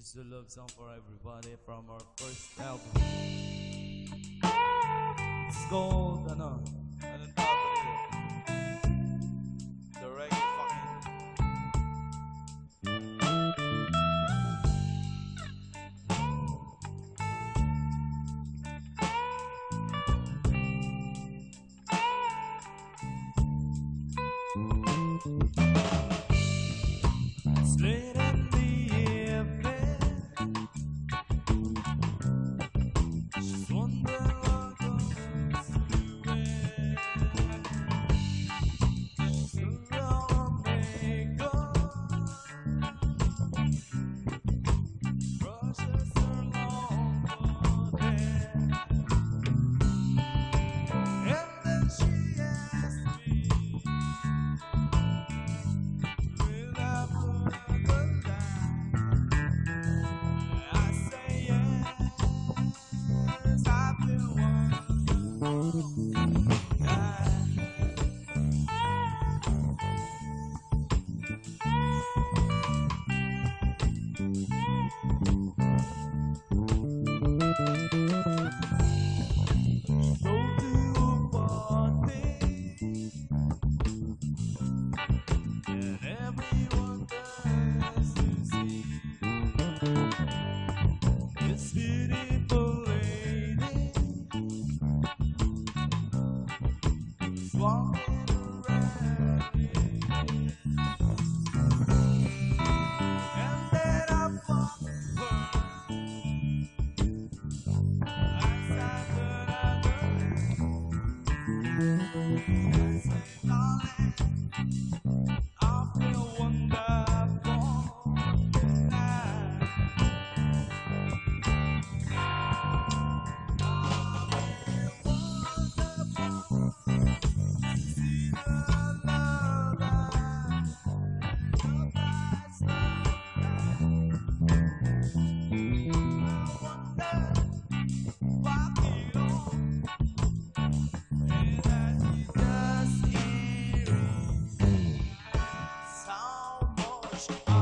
is a love song for everybody from our first album. It's called, anong tawag nito? The reggae fucking. It's late in the evening. She's wondering what goes doing. She's around makeup, brushes her long body, and then she asked me, will I put up the line? I say yes, I've been one guy. Go to a party, and everyone does to see this beautiful lady is walking around me. And then I fuck her as I turn out the light. I say, darling, I feel wonderful tonight. I feel wonderful to see the love that your eyes starlight. I wonder why it all and that he just hears how much I